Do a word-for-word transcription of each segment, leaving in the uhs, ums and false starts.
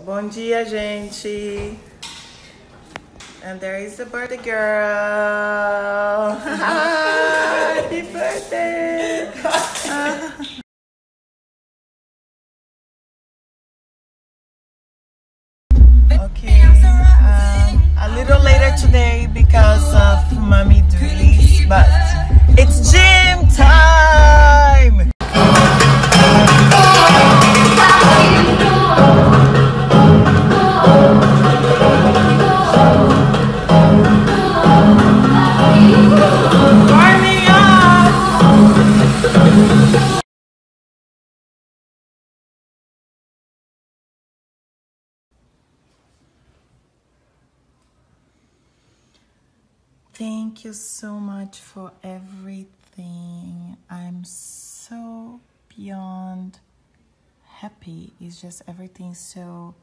Bom dia, gente. And there is the birthday girl. Happy birthday. Okay, um, a little later today because of Mommy duties, but it's gym time. Thank you so much for everything. I'm so beyond happy. It's just everything so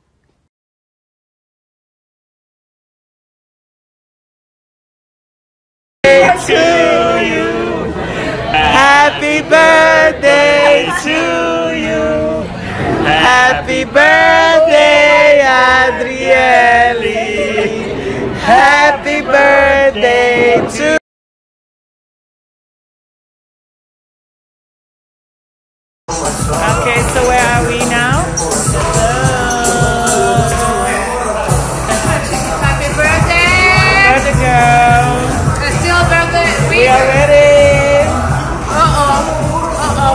to you. Happy birthday to you. Happy birthday, Adriana. Happy birthday to Okay, so where are we now? Hello. Happy birthday! Birthday girl. It's still birthday week. We are ready. Uh-oh. Uh-oh.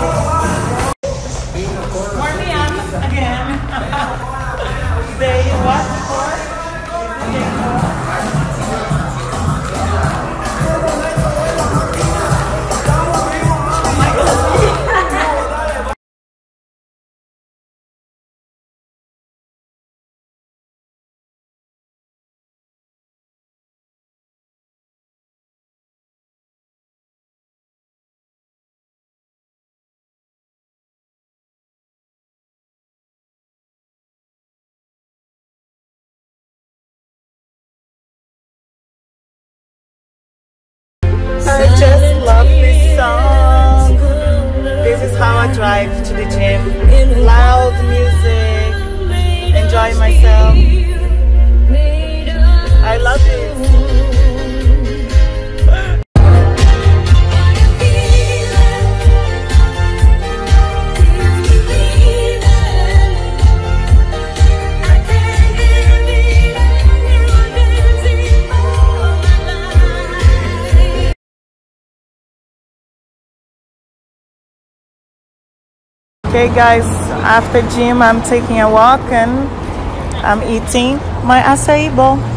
Warm me up again. Day what before? Day four. I just love this song. This is how I drive to the gym. Loud music, enjoy myself. I love it. Okay guys, after gym I'm taking a walk and I'm eating my acai bowl.